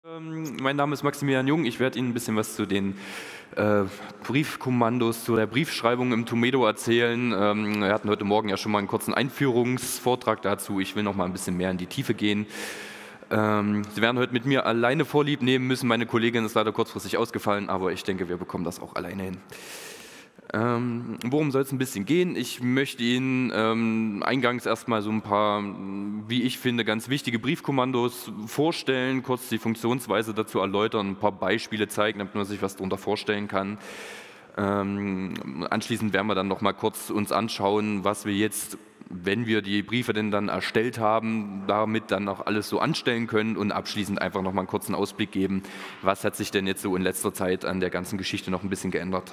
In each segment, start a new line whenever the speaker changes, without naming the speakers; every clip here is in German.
Mein Name ist Maximilian Jung. Ich werde Ihnen ein bisschen was zu den Briefkommandos, zu der Briefschreibung im Tomedo erzählen. Wir hatten heute Morgen ja schon mal einen kurzen Einführungsvortrag dazu. Ich will noch mal ein bisschen mehr in die Tiefe gehen. Sie werden heute mit mir alleine Vorlieb nehmen müssen. Meine Kollegin ist leider kurzfristig ausgefallen, aber ich denke, wir bekommen das auch alleine hin. Worum soll es ein bisschen gehen? Ich möchte Ihnen eingangs erstmal so ein paar, wie ich finde, ganz wichtige Briefkommandos vorstellen, kurz die Funktionsweise dazu erläutern, ein paar Beispiele zeigen, damit man sich was darunter vorstellen kann. Anschließend werden wir dann noch mal kurz uns anschauen, was wir jetzt, wenn wir die Briefe denn dann erstellt haben, damit dann auch alles so anstellen können, und abschließend einfach noch mal einen kurzen Ausblick geben, was hat sich denn jetzt so in letzter Zeit an der ganzen Geschichte noch ein bisschen geändert.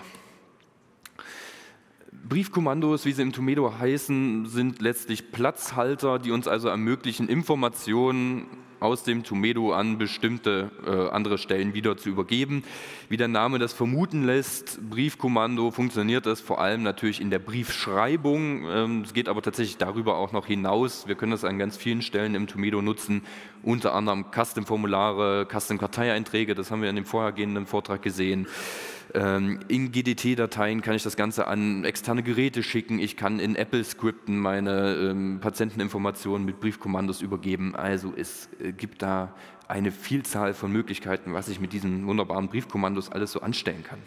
Briefkommandos, wie sie im Tomedo heißen, sind letztlich Platzhalter, die uns also ermöglichen, Informationen aus dem Tomedo an bestimmte andere Stellen wieder zu übergeben. Wie der Name das vermuten lässt, Briefkommando, funktioniert das vor allem natürlich in der Briefschreibung. Es geht aber tatsächlich darüber auch noch hinaus. Wir können das an ganz vielen Stellen im Tomedo nutzen, unter anderem Custom-Formulare, Custom-Karteieinträge, das haben wir in dem vorhergehenden Vortrag gesehen. In GDT-Dateien kann ich das Ganze an externe Geräte schicken. Ich kann in Apple-Skripten meine Patienteninformationen mit Briefkommandos übergeben. Also es gibt da eine Vielzahl von Möglichkeiten, was ich mit diesen wunderbaren Briefkommandos alles so anstellen kann.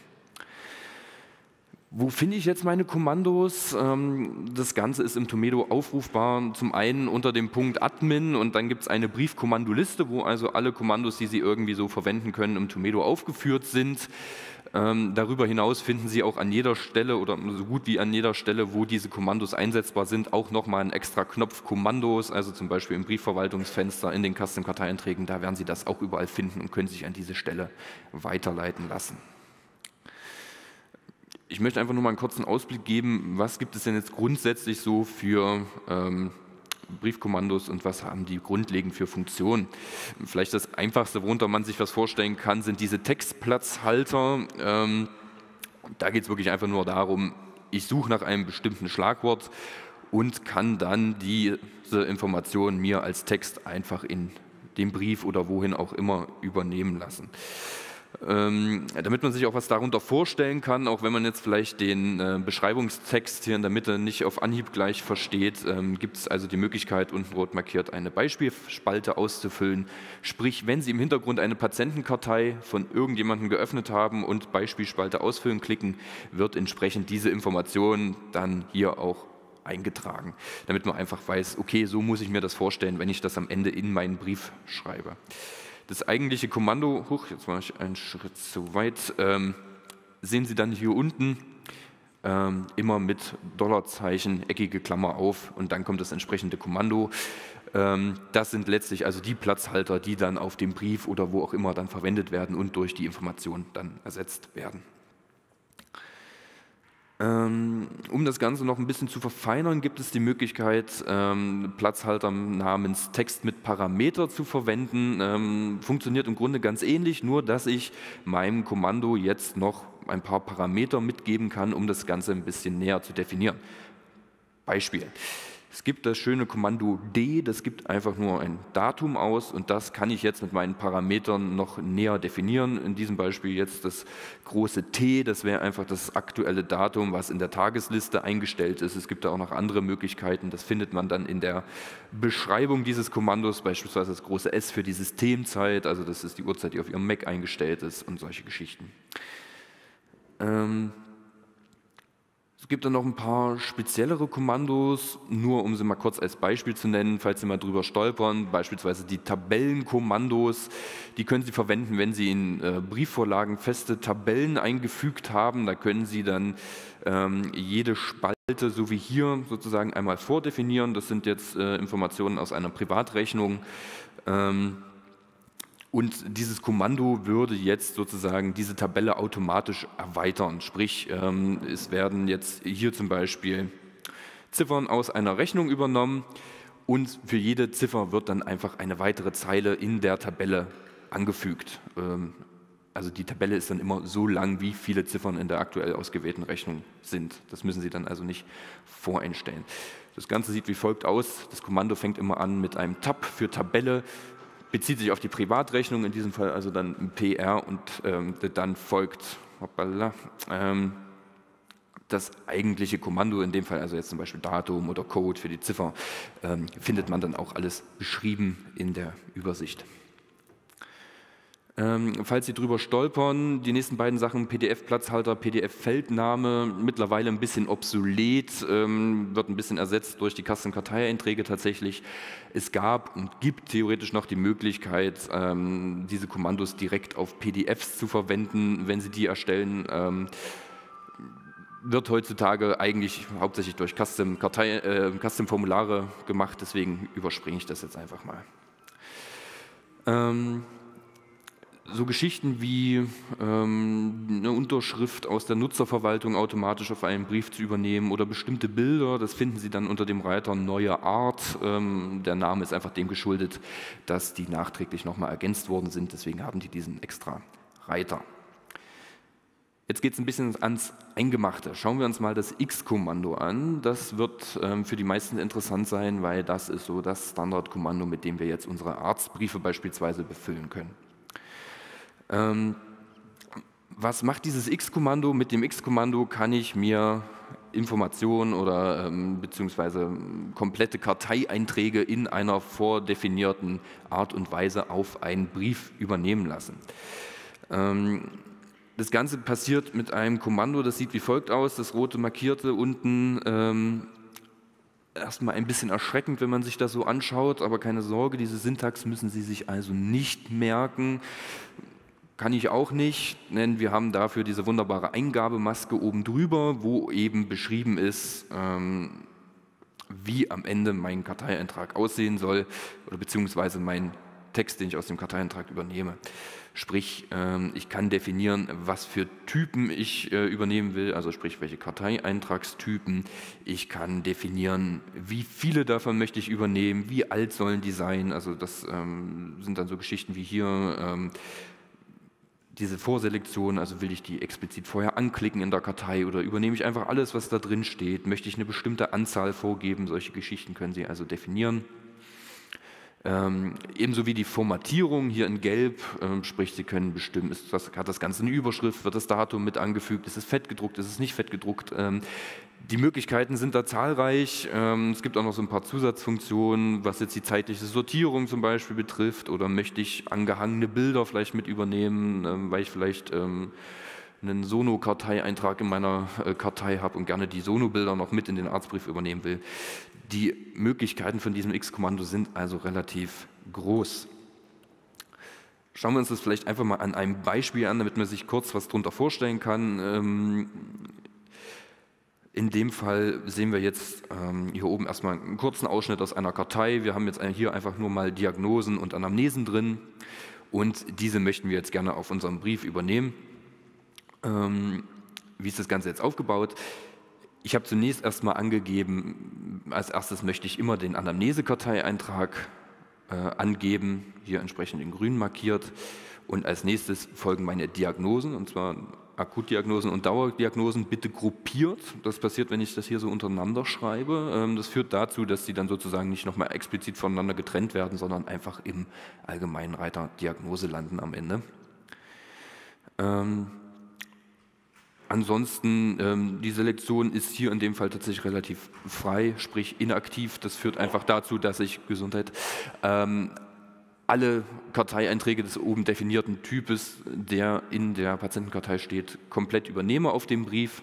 Wo finde ich jetzt meine Kommandos? Das Ganze ist im Tomedo aufrufbar, zum einen unter dem Punkt Admin, und dann gibt es eine Briefkommandoliste, wo also alle Kommandos, die Sie irgendwie so verwenden können, im Tomedo aufgeführt sind. Darüber hinaus finden Sie auch an jeder Stelle oder so gut wie an jeder Stelle, wo diese Kommandos einsetzbar sind, auch nochmal einen extra Knopf Kommandos, also zum Beispiel im Briefverwaltungsfenster, in den Custom-Karteieinträgen, da werden Sie das auch überall finden und können sich an diese Stelle weiterleiten lassen. Ich möchte einfach nur mal einen kurzen Ausblick geben, was gibt es denn jetzt grundsätzlich so für Briefkommandos und was haben die grundlegend für Funktionen. Vielleicht das Einfachste, worunter man sich was vorstellen kann, sind diese Textplatzhalter. Da geht es wirklich einfach nur darum, ich suche nach einem bestimmten Schlagwort und kann dann diese Information mir als Text einfach in den Brief oder wohin auch immer übernehmen lassen. Damit man sich auch was darunter vorstellen kann, auch wenn man jetzt vielleicht den Beschreibungstext hier in der Mitte nicht auf Anhieb gleich versteht, gibt es also die Möglichkeit, unten rot markiert eine Beispielspalte auszufüllen. Sprich, wenn Sie im Hintergrund eine Patientenkartei von irgendjemandem geöffnet haben und Beispielspalte ausfüllen klicken, wird entsprechend diese Information dann hier auch eingetragen, damit man einfach weiß, okay, so muss ich mir das vorstellen, wenn ich das am Ende in meinen Brief schreibe. Das eigentliche Kommando, jetzt war ich einen Schritt zu weit, sehen Sie dann hier unten, immer mit Dollarzeichen, eckige Klammer auf, und dann kommt das entsprechende Kommando. Das sind letztlich also die Platzhalter, die dann auf dem Brief oder wo auch immer dann verwendet werden und durch die Information dann ersetzt werden. Um das Ganze noch ein bisschen zu verfeinern, gibt es die Möglichkeit, Platzhalter namens Text mit Parameter zu verwenden. Funktioniert im Grunde ganz ähnlich, nur dass ich meinem Kommando jetzt noch ein paar Parameter mitgeben kann, um das Ganze ein bisschen näher zu definieren. Beispiel. Es gibt das schöne Kommando D, das gibt einfach nur ein Datum aus, und das kann ich jetzt mit meinen Parametern noch näher definieren. In diesem Beispiel jetzt das große T, das wäre einfach das aktuelle Datum, was in der Tagesliste eingestellt ist. Es gibt da auch noch andere Möglichkeiten, das findet man dann in der Beschreibung dieses Kommandos, beispielsweise das große S für die Systemzeit, also das ist die Uhrzeit, die auf Ihrem Mac eingestellt ist, und solche Geschichten. Es gibt dann noch ein paar speziellere Kommandos, nur um sie mal kurz als Beispiel zu nennen, falls Sie mal drüber stolpern, beispielsweise die Tabellenkommandos. Die können Sie verwenden, wenn Sie in Briefvorlagen feste Tabellen eingefügt haben. Da können Sie dann jede Spalte, so wie hier, sozusagen einmal vordefinieren. Das sind jetzt Informationen aus einer Privatrechnung. Und dieses Kommando würde jetzt sozusagen diese Tabelle automatisch erweitern. Sprich, es werden jetzt hier zum Beispiel Ziffern aus einer Rechnung übernommen, und für jede Ziffer wird dann einfach eine weitere Zeile in der Tabelle angefügt. Also die Tabelle ist dann immer so lang, wie viele Ziffern in der aktuell ausgewählten Rechnung sind. Das müssen Sie dann also nicht voreinstellen. Das Ganze sieht wie folgt aus. Das Kommando fängt immer an mit einem Tab für Tabelle. bezieht sich auf die Privatrechnung, in diesem Fall also dann ein PR und dann folgt hoppala, das eigentliche Kommando, in dem Fall also jetzt zum Beispiel Datum oder Code für die Ziffer, findet man dann auch alles beschrieben in der Übersicht. Falls Sie drüber stolpern, die nächsten beiden Sachen, PDF-Platzhalter, PDF-Feldname, mittlerweile ein bisschen obsolet, wird ein bisschen ersetzt durch die Custom-Karteieinträge tatsächlich. Es gab und gibt theoretisch noch die Möglichkeit, diese Kommandos direkt auf PDFs zu verwenden, wenn Sie die erstellen. Wird heutzutage eigentlich hauptsächlich durch Custom-Formulare gemacht, deswegen überspringe ich das jetzt einfach mal. So Geschichten wie eine Unterschrift aus der Nutzerverwaltung automatisch auf einen Brief zu übernehmen oder bestimmte Bilder, das finden Sie dann unter dem Reiter Neue Art. Der Name ist einfach dem geschuldet, dass die nachträglich nochmal ergänzt worden sind, deswegen haben die diesen extra Reiter. Jetzt geht es ein bisschen ans Eingemachte. Schauen wir uns mal das X-Kommando an. Das wird für die meisten interessant sein, weil das ist so das Standardkommando, mit dem wir jetzt unsere Arztbriefe beispielsweise befüllen können. Was macht dieses X-Kommando? Mit dem X-Kommando kann ich mir Informationen oder beziehungsweise komplette Karteieinträge in einer vordefinierten Art und Weise auf einen Brief übernehmen lassen. Das Ganze passiert mit einem Kommando, das sieht wie folgt aus, das rote markierte unten, erstmal ein bisschen erschreckend, wenn man sich das so anschaut, aber keine Sorge, diese Syntax müssen Sie sich also nicht merken. Kann ich auch nicht, denn wir haben dafür diese wunderbare Eingabemaske oben drüber, wo eben beschrieben ist, wie am Ende mein Karteieintrag aussehen soll oder beziehungsweise mein Text, den ich aus dem Karteieintrag übernehme. Sprich, ich kann definieren, was für Typen ich übernehmen will, also sprich, welche Karteieintragstypen. Ich kann definieren, wie viele davon möchte ich übernehmen, wie alt sollen die sein. Also das sind dann so Geschichten wie hier, diese Vorselektion, also will ich die explizit vorher anklicken in der Kartei oder übernehme ich einfach alles, was da drin steht, möchte ich eine bestimmte Anzahl vorgeben, solche Geschichten können Sie also definieren. Ebenso wie die Formatierung hier in Gelb, sprich Sie können bestimmen, hat das Ganze eine Überschrift, wird das Datum mit angefügt, ist es fett gedruckt, ist es nicht fett gedruckt. Die Möglichkeiten sind da zahlreich. Es gibt auch noch so ein paar Zusatzfunktionen, was jetzt die zeitliche Sortierung zum Beispiel betrifft, oder möchte ich angehangene Bilder vielleicht mit übernehmen, weil ich vielleicht einen Sono-Karteieintrag in meiner Kartei habe und gerne die Sono-Bilder noch mit in den Arztbrief übernehmen will. Die Möglichkeiten von diesem X-Kommando sind also relativ groß. Schauen wir uns das vielleicht einfach mal an einem Beispiel an, damit man sich kurz was darunter vorstellen kann. In dem Fall sehen wir jetzt hier oben erstmal einen kurzen Ausschnitt aus einer Kartei. Wir haben jetzt hier einfach nur mal Diagnosen und Anamnesen drin und diese möchten wir jetzt gerne auf unserem Brief übernehmen. Wie ist das Ganze jetzt aufgebaut? Ich habe zunächst erstmal angegeben, als erstes möchte ich immer den Anamnese-Karteieintrag angeben, hier entsprechend in grün markiert, und als nächstes folgen meine Diagnosen, und zwar Akutdiagnosen und Dauerdiagnosen, bitte gruppiert. Das passiert, wenn ich das hier so untereinander schreibe. Das führt dazu, dass die dann sozusagen nicht nochmal explizit voneinander getrennt werden, sondern einfach im allgemeinen Reiter Diagnose landen am Ende. Ansonsten, die Selektion ist hier in dem Fall tatsächlich relativ frei, sprich inaktiv. Das führt einfach dazu, dass ich alle Karteieinträge des oben definierten Types, der in der Patientenkartei steht, komplett übernehme auf dem Brief.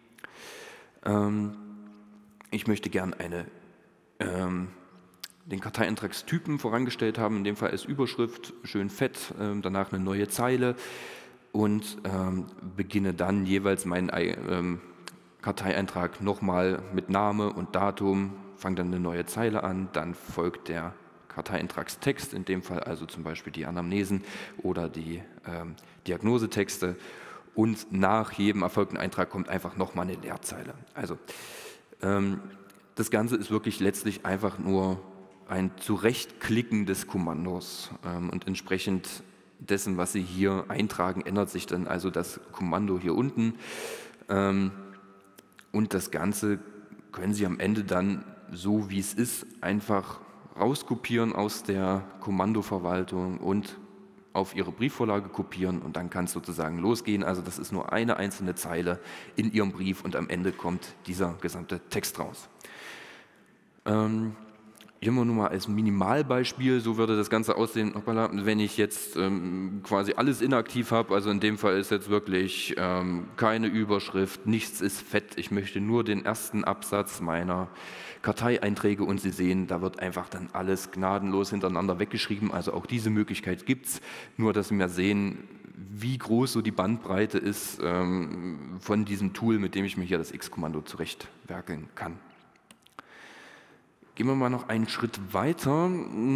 Ich möchte gern den Karteieintragstypen vorangestellt haben, in dem Fall als Überschrift, schön fett, danach eine neue Zeile. Und beginne dann jeweils meinen Karteieintrag nochmal mit Name und Datum, fange dann eine neue Zeile an, dann folgt der Karteieintragstext, in dem Fall also zum Beispiel die Anamnesen oder die Diagnosetexte, und nach jedem erfolgten Eintrag kommt einfach nochmal eine Leerzeile. Also das Ganze ist wirklich letztlich einfach nur ein Zurechtklicken des Kommandos und entsprechend dessen, was Sie hier eintragen, ändert sich dann also das Kommando hier unten, und das Ganze können Sie am Ende dann, so wie es ist, einfach rauskopieren aus der Kommandoverwaltung und auf Ihre Briefvorlage kopieren und dann kann es sozusagen losgehen. Also das ist nur eine einzelne Zeile in Ihrem Brief und am Ende kommt dieser gesamte Text raus. Hier nur mal als Minimalbeispiel, so würde das Ganze aussehen, wenn ich jetzt quasi alles inaktiv habe, also in dem Fall ist jetzt wirklich keine Überschrift, nichts ist fett, ich möchte nur den ersten Absatz meiner Karteieinträge und Sie sehen, da wird einfach dann alles gnadenlos hintereinander weggeschrieben, also auch diese Möglichkeit gibt es, nur dass Sie mal sehen, wie groß so die Bandbreite ist von diesem Tool, mit dem ich mir hier das X-Kommando zurechtwerkeln kann. Gehen wir mal noch einen Schritt weiter.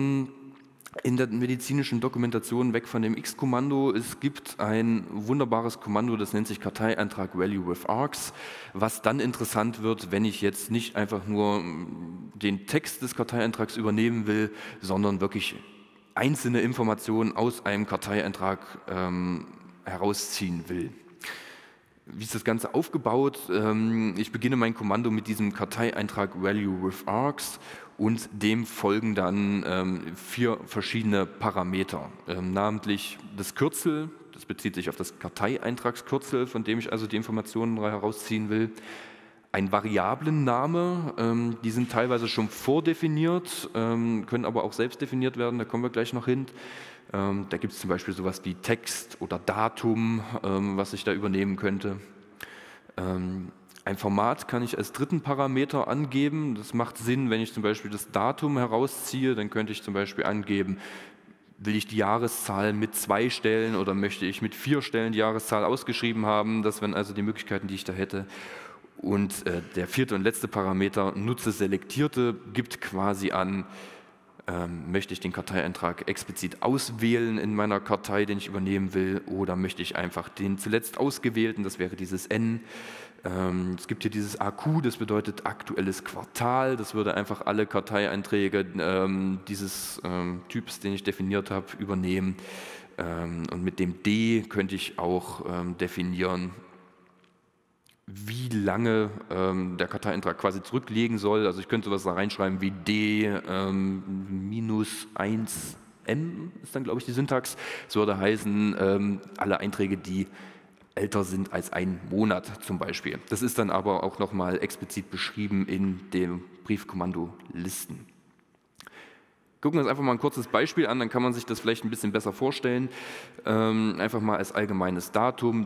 In der medizinischen Dokumentation weg von dem X-Kommando. Es gibt ein wunderbares Kommando, das nennt sich Karteieintrag Value with Args, was dann interessant wird, wenn ich jetzt nicht einfach nur den Text des Karteieintrags übernehmen will, sondern wirklich einzelne Informationen aus einem Karteieintrag herausziehen will. Wie ist das Ganze aufgebaut? Ich beginne mein Kommando mit diesem Karteieintrag Value with Args und dem folgen dann 4 verschiedene Parameter, namentlich das Kürzel, das bezieht sich auf das Karteieintragskürzel, von dem ich also die Informationen herausziehen will, ein Variablenname, die sind teilweise schon vordefiniert, können aber auch selbst definiert werden, da kommen wir gleich noch hin. Da gibt es zum Beispiel sowas wie Text oder Datum, was ich da übernehmen könnte. Ein Format kann ich als dritten Parameter angeben. Das macht Sinn, wenn ich zum Beispiel das Datum herausziehe, dann könnte ich zum Beispiel angeben, will ich die Jahreszahl mit 2 Stellen oder möchte ich mit 4 Stellen die Jahreszahl ausgeschrieben haben. Das wären also die Möglichkeiten, die ich da hätte. Und der 4. und letzte Parameter, Nutze Selektierte, gibt quasi an, möchte ich den Karteieintrag explizit auswählen in meiner Kartei, den ich übernehmen will, oder möchte ich einfach den zuletzt ausgewählten, das wäre dieses N. Es gibt hier dieses AQ, das bedeutet aktuelles Quartal, das würde einfach alle Karteieinträge dieses Typs, den ich definiert habe, übernehmen. Und mit dem D könnte ich auch definieren, wie lange der Karteieintrag quasi zurücklegen soll. Also ich könnte sowas da reinschreiben wie D minus 1M ist dann, glaube ich, die Syntax. Das würde heißen, alle Einträge, die älter sind als 1 Monat zum Beispiel. Das ist dann aber auch nochmal explizit beschrieben in dem Briefkommando Listen. Gucken wir uns einfach mal ein kurzes Beispiel an, dann kann man sich das vielleicht ein bisschen besser vorstellen. Einfach mal als allgemeines Datum,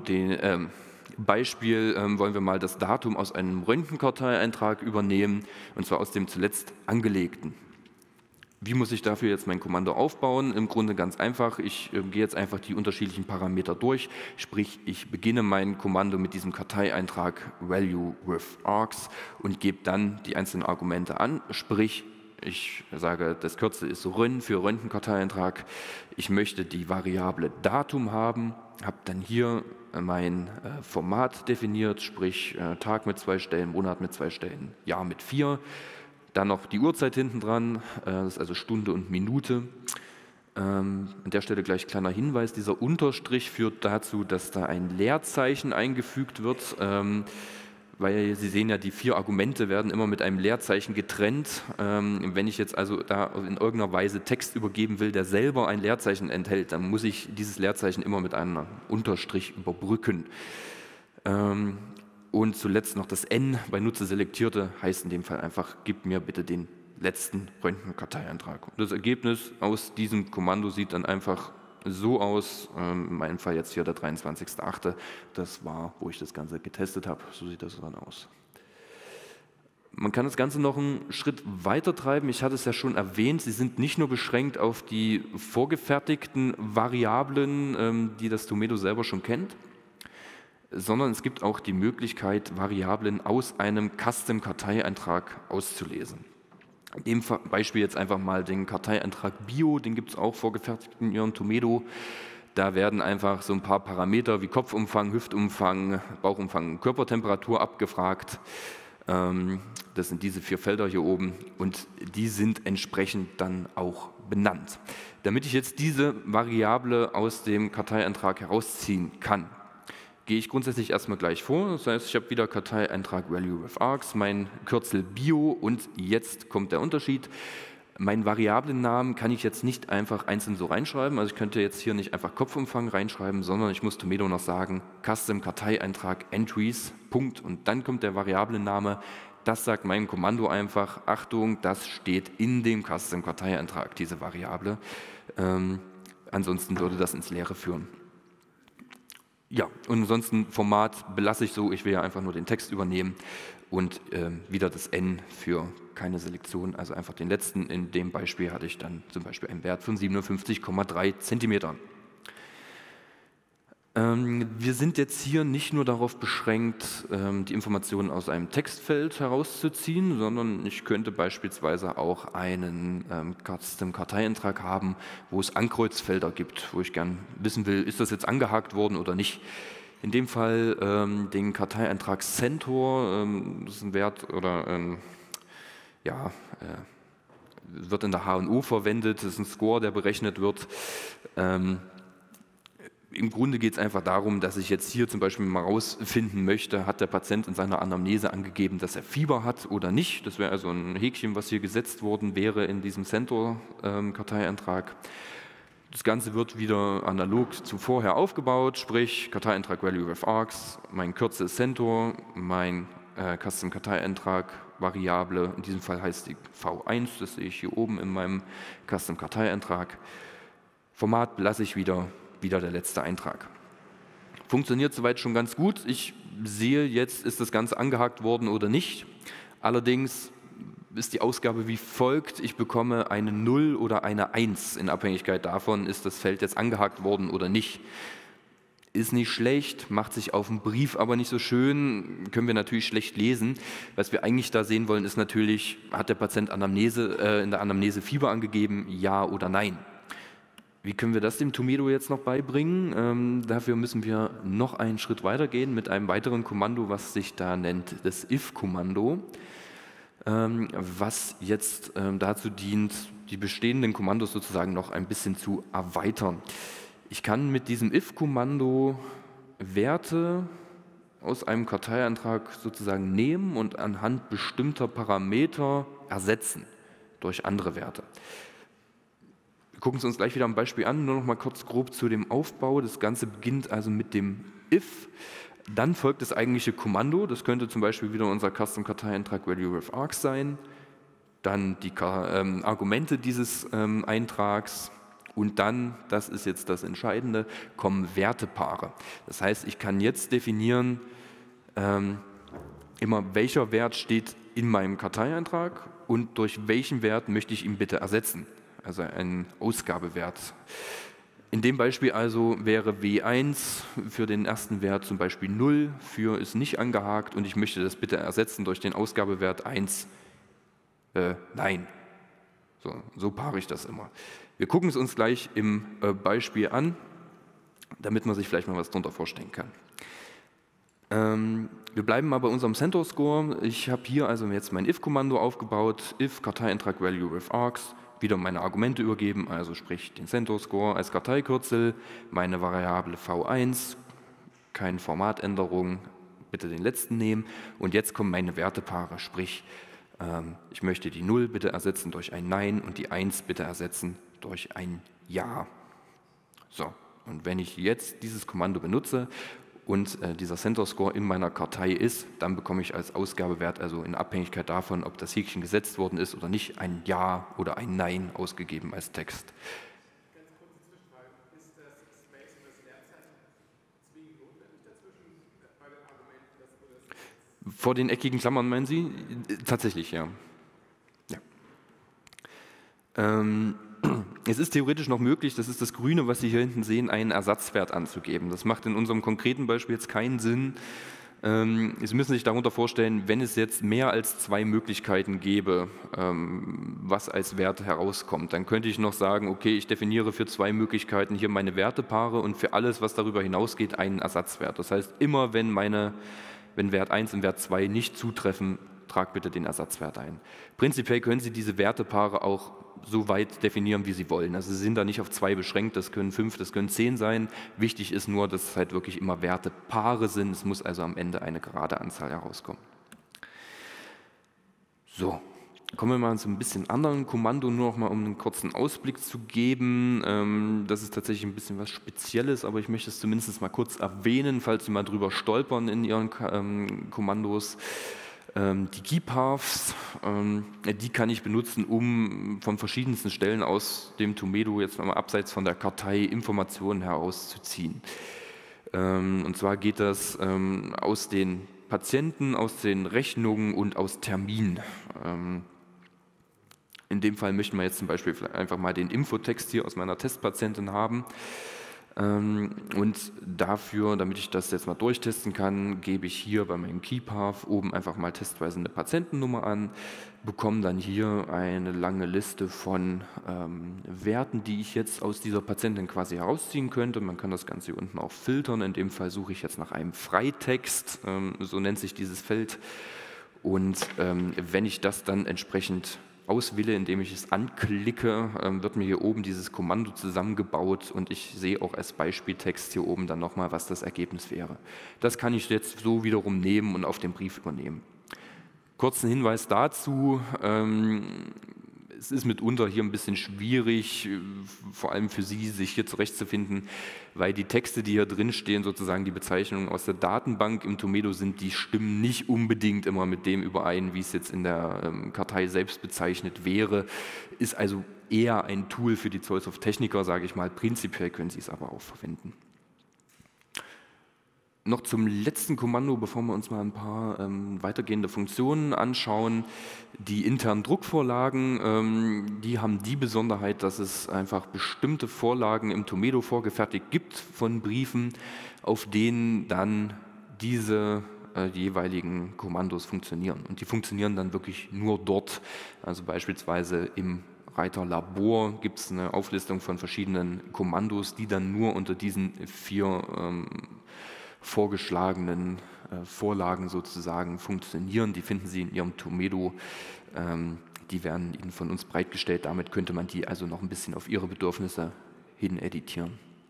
Beispiel wollen wir mal das Datum aus einem Röntgenkarteieintrag übernehmen, und zwar aus dem zuletzt angelegten. Wie muss ich dafür jetzt mein Kommando aufbauen? Im Grunde ganz einfach, ich gehe jetzt einfach die unterschiedlichen Parameter durch, sprich ich beginne mein Kommando mit diesem Karteieintrag Value with Args und gebe dann die einzelnen Argumente an, sprich ich sage, das Kürzel ist Rön für Röntgenkarteieintrag, ich möchte die Variable Datum haben, habe dann hier mein Format definiert, sprich Tag mit 2 Stellen, Monat mit 2 Stellen, Jahr mit 4. Dann noch die Uhrzeit hinten dran, das ist also Stunde und Minute. An der Stelle gleich kleiner Hinweis, dieser Unterstrich führt dazu, dass da ein Leerzeichen eingefügt wird, weil Sie sehen ja, die 4 Argumente werden immer mit einem Leerzeichen getrennt. Wenn ich jetzt also da in irgendeiner Weise Text übergeben will, der selber ein Leerzeichen enthält, dann muss ich dieses Leerzeichen immer mit einem Unterstrich überbrücken. Und zuletzt noch das N bei Nutze Selektierte heißt in dem Fall einfach, gib mir bitte den letzten Röntgenkarteieintrag. Das Ergebnis aus diesem Kommando sieht dann einfach so aus, in meinem Fall jetzt hier der 23.08., das war, wo ich das Ganze getestet habe, so sieht das dann aus. Man kann das Ganze noch einen Schritt weiter treiben, ich hatte es ja schon erwähnt, Sie sind nicht nur beschränkt auf die vorgefertigten Variablen, die das Tomedo selber schon kennt, sondern es gibt auch die Möglichkeit, Variablen aus einem Custom-Karteieintrag auszulesen. In dem Beispiel jetzt einfach mal den Karteieintrag Bio, den gibt es auch vorgefertigt in Ihrem Tomedo. Da werden einfach so ein paar Parameter wie Kopfumfang, Hüftumfang, Bauchumfang, Körpertemperatur abgefragt. Das sind diese 4 Felder hier oben und die sind entsprechend dann auch benannt. Damit ich jetzt diese Variable aus dem Karteieintrag herausziehen kann, gehe ich grundsätzlich erstmal gleich vor. Das heißt, ich habe wieder Karteieintrag Value with Args, mein Kürzel Bio und jetzt kommt der Unterschied. Meinen Variablennamen kann ich jetzt nicht einfach einzeln so reinschreiben, also ich könnte jetzt hier nicht einfach Kopfumfang reinschreiben, sondern ich muss Tomedo noch sagen, Custom Karteieintrag Entries, Punkt, und dann kommt der Variablenname. Das sagt meinem Kommando einfach, Achtung, das steht in dem Custom Karteieintrag, diese Variable. Ansonsten würde das ins Leere führen. Ja, und ansonsten Format belasse ich so, ich will ja einfach nur den Text übernehmen und wieder das N für keine Selektion, also einfach den letzten. In dem Beispiel hatte ich dann zum Beispiel einen Wert von 57,3 Zentimetern. Wir sind jetzt hier nicht nur darauf beschränkt, die Informationen aus einem Textfeld herauszuziehen, sondern ich könnte beispielsweise auch einen Custom-Karteieintrag haben, wo es Ankreuzfelder gibt, wo ich gern wissen will, ist das jetzt angehakt worden oder nicht. In dem Fall den Karteieintrag Centaur, das ist ein Wert oder wird in der H&O verwendet, das ist ein Score, der berechnet wird. Im Grunde geht es einfach darum, dass ich jetzt hier zum Beispiel mal rausfinden möchte, hat der Patient in seiner Anamnese angegeben, dass er Fieber hat oder nicht. Das wäre also ein Häkchen, was hier gesetzt worden wäre in diesem Centaur-Karteieintrag. Das Ganze wird wieder analog zu vorher aufgebaut, sprich Karteieintrag Value of Args, mein Kürzel ist Centaur, mein Custom Karteieintrag Variable, in diesem Fall heißt die V1, das sehe ich hier oben in meinem Custom Karteieintrag. Format belasse ich wieder der letzte Eintrag. Funktioniert soweit schon ganz gut. Ich sehe jetzt, ist das Ganze angehakt worden oder nicht. Allerdings ist die Ausgabe wie folgt. Ich bekomme eine 0 oder eine 1 in Abhängigkeit davon, ist das Feld jetzt angehakt worden oder nicht. Ist nicht schlecht, macht sich auf dem Brief aber nicht so schön, können wir natürlich schlecht lesen. Was wir eigentlich da sehen wollen, ist natürlich, hat der Patient in der Anamnese Fieber angegeben, ja oder nein. Wie können wir das dem Tomedo jetzt noch beibringen? Dafür müssen wir noch einen Schritt weitergehen mit einem weiteren Kommando, was sich da nennt das if-Kommando, was jetzt dazu dient, die bestehenden Kommandos sozusagen noch ein bisschen zu erweitern. Ich kann mit diesem if-Kommando Werte aus einem Karteieintrag sozusagen nehmen und anhand bestimmter Parameter ersetzen durch andere Werte. Wir gucken es uns gleich wieder am Beispiel an, nur noch mal kurz grob zu dem Aufbau. Das Ganze beginnt also mit dem if, dann folgt das eigentliche Kommando, das könnte zum Beispiel wieder unser Custom-Karteieintrag Value of Args sein, dann die Argumente dieses Eintrags und dann, das ist jetzt das Entscheidende, kommen Wertepaare. Das heißt, ich kann jetzt definieren, immer welcher Wert steht in meinem Karteieintrag und durch welchen Wert möchte ich ihn bitte ersetzen. Also ein Ausgabewert. In dem Beispiel also wäre W1 für den ersten Wert zum Beispiel 0, für ist nicht angehakt und ich möchte das bitte ersetzen durch den Ausgabewert 1, nein. So paare ich das immer. Wir gucken es uns gleich im Beispiel an, damit man sich vielleicht mal was darunter vorstellen kann. Wir bleiben mal bei unserem Centaur Score. Ich habe hier also jetzt mein if-Kommando aufgebaut, if Karteieintrag Value with Args, wieder meine Argumente übergeben, also sprich den Centaur Score als Karteikürzel, meine Variable V1, keine Formatänderung, bitte den letzten nehmen und jetzt kommen meine Wertepaare, sprich ich möchte die 0 bitte ersetzen durch ein Nein und die 1 bitte ersetzen durch ein Ja. So, und wenn ich jetzt dieses Kommando benutze und dieser Centaur Score in meiner Kartei ist, dann bekomme ich als Ausgabewert, also in Abhängigkeit davon, ob das Häkchen gesetzt worden ist oder nicht, ein Ja oder ein Nein ausgegeben als Text.
Ganz kurze Zwischenfrage, ist das Space und das Leerzeichen zwingend notwendig dazwischen bei den Argumenten?
Vor den eckigen Klammern meinen Sie? Tatsächlich, ja. Es ist theoretisch noch möglich, das ist das Grüne, was Sie hier hinten sehen, einen Ersatzwert anzugeben. Das macht in unserem konkreten Beispiel jetzt keinen Sinn. Sie müssen sich darunter vorstellen, wenn es jetzt mehr als 2 Möglichkeiten gäbe, was als Wert herauskommt, dann könnte ich noch sagen, okay, ich definiere für 2 Möglichkeiten hier meine Wertepaare und für alles, was darüber hinausgeht, einen Ersatzwert. Das heißt, immer wenn Wert 1 und Wert 2 nicht zutreffen, trag bitte den Ersatzwert ein. Prinzipiell können Sie diese Wertepaare auch so weit definieren, wie Sie wollen. Also Sie sind da nicht auf 2 beschränkt, das können 5, das können 10 sein. Wichtig ist nur, dass es halt wirklich immer Wertepaare sind. Es muss also am Ende eine gerade Anzahl herauskommen. So, Kommen wir mal zu ein bisschen anderen Kommando, nur noch mal, um einen kurzen Ausblick zu geben. Das ist tatsächlich ein bisschen was Spezielles, aber ich möchte es zumindest mal kurz erwähnen, falls Sie mal drüber stolpern in Ihren Kommandos. Die Keypaths, die kann ich benutzen, um von verschiedensten Stellen aus dem Tomedo, jetzt mal abseits von der Kartei, Informationen herauszuziehen. Und zwar geht das aus den Patienten, aus den Rechnungen und aus Terminen. In dem Fall möchten wir jetzt zum Beispiel einfach mal den Infotext hier aus meiner Testpatientin haben. Und dafür, damit ich das jetzt mal durchtesten kann, gebe ich hier bei meinem Keypath oben einfach mal testweise eine Patientennummer an, bekomme dann hier eine lange Liste von Werten, die ich jetzt aus dieser Patientin quasi herausziehen könnte. Man kann das Ganze hier unten auch filtern. In dem Fall suche ich jetzt nach einem Freitext, so nennt sich dieses Feld. Und wenn ich das dann entsprechend auswähle, indem ich es anklicke, wird mir hier oben dieses Kommando zusammengebaut und ich sehe auch als Beispieltext hier oben dann nochmal, was das Ergebnis wäre. Das kann ich jetzt so wiederum nehmen und auf den Brief übernehmen. Kurzen Hinweis dazu, es ist mitunter hier ein bisschen schwierig, vor allem für Sie, sich hier zurechtzufinden, weil die Texte, die hier drin stehen, sozusagen die Bezeichnungen aus der Datenbank im Tomedo sind, die stimmen nicht unbedingt immer mit dem überein, wie es jetzt in der Kartei selbst bezeichnet wäre. Ist also eher ein Tool für die Zollsoft-Techniker, sage ich mal. Prinzipiell können Sie es aber auch verwenden. Noch zum letzten Kommando, bevor wir uns mal ein paar weitergehende Funktionen anschauen. Die internen Druckvorlagen, die haben die Besonderheit, dass es einfach bestimmte Vorlagen im Tomedo vorgefertigt gibt von Briefen, auf denen dann diese jeweiligen Kommandos funktionieren. Und die funktionieren dann wirklich nur dort. Also beispielsweise im Reiter Labor gibt es eine Auflistung von verschiedenen Kommandos, die dann nur unter diesen 4 vorgeschlagenen Vorlagen sozusagen funktionieren. Die finden Sie in Ihrem Tomedo, die werden Ihnen von uns bereitgestellt. Damit könnte man die also noch ein bisschen auf Ihre Bedürfnisse hin editieren.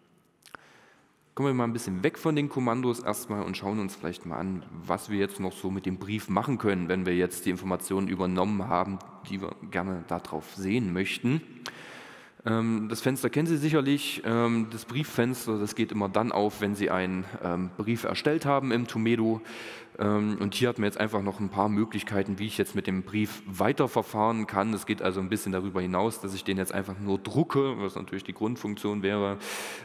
Kommen wir mal ein bisschen weg von den Kommandos erstmal und schauen uns vielleicht mal an, was wir jetzt noch so mit dem Brief machen können, wenn wir jetzt die Informationen übernommen haben, die wir gerne darauf sehen möchten. Das Fenster kennen Sie sicherlich, das Brieffenster, das geht immer dann auf, wenn Sie einen Brief erstellt haben im Tomedo. Und hier hat man jetzt einfach noch ein paar Möglichkeiten, wie ich jetzt mit dem Brief weiterverfahren kann. Es geht also ein bisschen darüber hinaus, dass ich den jetzt einfach nur drucke, was natürlich die Grundfunktion wäre.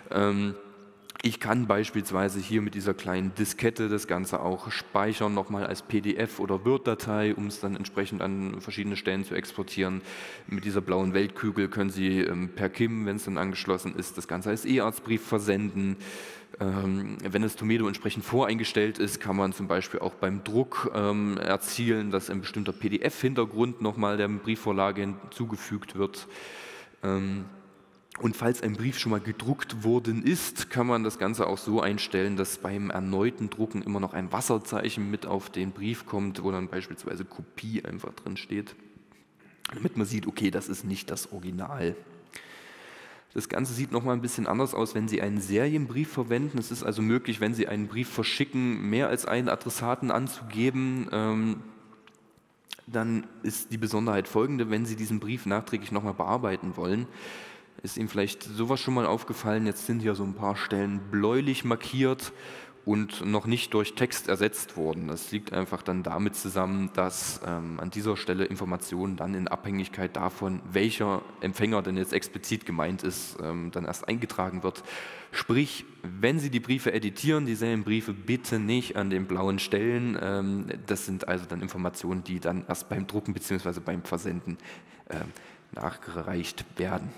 Ich kann beispielsweise hier mit dieser kleinen Diskette das Ganze auch speichern, nochmal als PDF oder Word-Datei, um es dann entsprechend an verschiedene Stellen zu exportieren. Mit dieser blauen Weltkugel können Sie per KIM, wenn es dann angeschlossen ist, das Ganze als E-Arztbrief versenden. Wenn das Tomedo entsprechend voreingestellt ist, kann man zum Beispiel auch beim Druck erzielen, dass ein bestimmter PDF-Hintergrund nochmal der Briefvorlage hinzugefügt wird. Und falls ein Brief schon mal gedruckt worden ist, kann man das Ganze auch so einstellen, dass beim erneuten Drucken immer noch ein Wasserzeichen mit auf den Brief kommt, wo dann beispielsweise Kopie einfach drin steht, damit man sieht, okay, das ist nicht das Original. Das Ganze sieht nochmal ein bisschen anders aus, wenn Sie einen Serienbrief verwenden. Es ist also möglich, wenn Sie einen Brief verschicken, mehr als einen Adressaten anzugeben. Dann ist die Besonderheit folgende: Wenn Sie diesen Brief nachträglich nochmal bearbeiten wollen, ist Ihnen vielleicht sowas schon mal aufgefallen, jetzt sind hier so ein paar Stellen bläulich markiert und noch nicht durch Text ersetzt worden. Das liegt einfach dann damit zusammen, dass an dieser Stelle Informationen dann in Abhängigkeit davon, welcher Empfänger denn jetzt explizit gemeint ist, dann erst eingetragen wird. Sprich, wenn Sie die Briefe editieren, die Serienbriefe, bitte nicht an den blauen Stellen. Das sind also dann Informationen, die dann erst beim Drucken bzw. beim Versenden nachgereicht werden.